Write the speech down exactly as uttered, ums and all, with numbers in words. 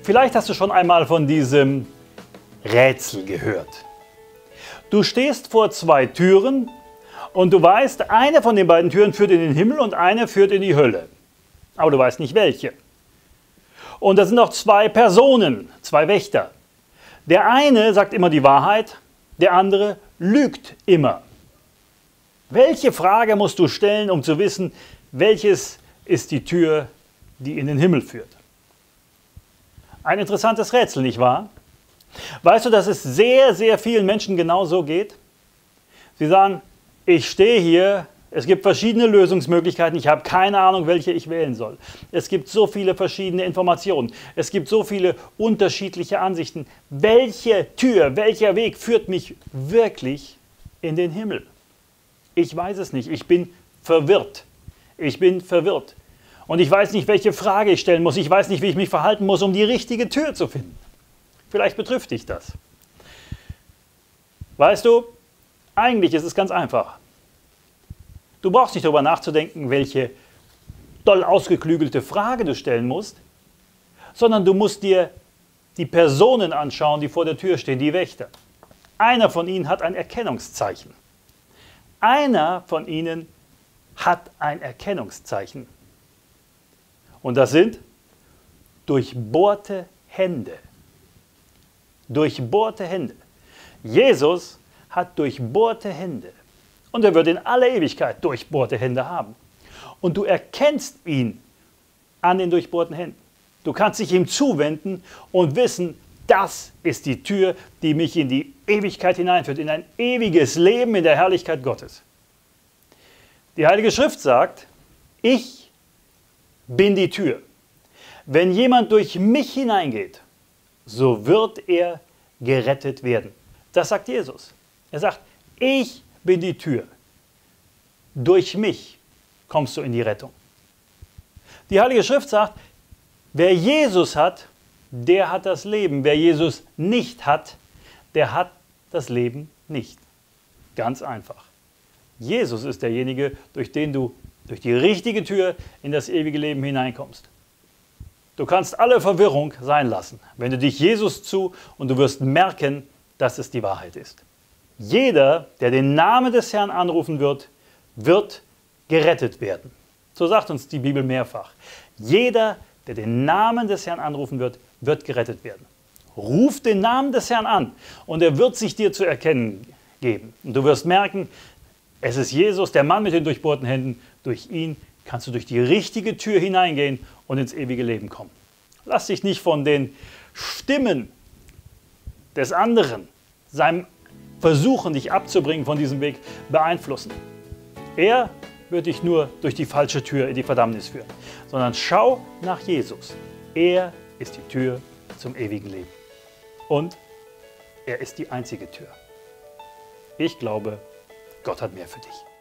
Vielleicht hast du schon einmal von diesem Rätsel gehört. Du stehst vor zwei Türen und du weißt, eine von den beiden Türen führt in den Himmel und eine führt in die Hölle. Aber du weißt nicht welche. Und da sind noch zwei Personen, zwei Wächter. Der eine sagt immer die Wahrheit, der andere lügt immer. Welche Frage musst du stellen, um zu wissen, welches ist die Tür, die in den Himmel führt? Ein interessantes Rätsel, nicht wahr? Weißt du, dass es sehr, sehr vielen Menschen genau so geht? Sie sagen, ich stehe hier, es gibt verschiedene Lösungsmöglichkeiten, ich habe keine Ahnung, welche ich wählen soll. Es gibt so viele verschiedene Informationen, es gibt so viele unterschiedliche Ansichten. Welche Tür, welcher Weg führt mich wirklich in den Himmel? Ich weiß es nicht, ich bin verwirrt. Ich bin verwirrt. Und ich weiß nicht, welche Frage ich stellen muss. Ich weiß nicht, wie ich mich verhalten muss, um die richtige Tür zu finden. Vielleicht betrifft dich das. Weißt du, eigentlich ist es ganz einfach. Du brauchst nicht darüber nachzudenken, welche doll ausgeklügelte Frage du stellen musst, sondern du musst dir die Personen anschauen, die vor der Tür stehen, die Wächter. Einer von ihnen hat ein Erkennungszeichen. Einer von ihnen hat ein Erkennungszeichen. Und das sind durchbohrte Hände. Durchbohrte Hände. Jesus hat durchbohrte Hände. Und er wird in aller Ewigkeit durchbohrte Hände haben. Und du erkennst ihn an den durchbohrten Händen. Du kannst dich ihm zuwenden und wissen, das ist die Tür, die mich in die Ewigkeit hineinführt, in ein ewiges Leben in der Herrlichkeit Gottes. Die Heilige Schrift sagt, ich bin die Tür. Wenn jemand durch mich hineingeht, so wird er gerettet werden. Das sagt Jesus. Er sagt, ich bin die Tür. Durch mich kommst du in die Rettung. Die Heilige Schrift sagt, wer Jesus hat, der hat das Leben. Wer Jesus nicht hat, der hat das Leben nicht. Ganz einfach. Jesus ist derjenige, durch den du durch die richtige Tür in das ewige Leben hineinkommst. Du kannst alle Verwirrung sein lassen. Wende dich Jesus zu und du wirst merken, dass es die Wahrheit ist. Jeder, der den Namen des Herrn anrufen wird, wird gerettet werden. So sagt uns die Bibel mehrfach. Jeder, der den Namen des Herrn anrufen wird, wird gerettet werden. Ruf den Namen des Herrn an und er wird sich dir zu erkennen geben. Und du wirst merken, es ist Jesus, der Mann mit den durchbohrten Händen. Durch ihn kannst du durch die richtige Tür hineingehen und ins ewige Leben kommen. Lass dich nicht von den Stimmen des anderen, seinem Versuchen, dich abzubringen von diesem Weg, beeinflussen. Er wird dich nur durch die falsche Tür in die Verdammnis führen. Sondern schau nach Jesus. Er ist die Tür zum ewigen Leben. Und er ist die einzige Tür. Ich glaube, Gott hat mehr für dich.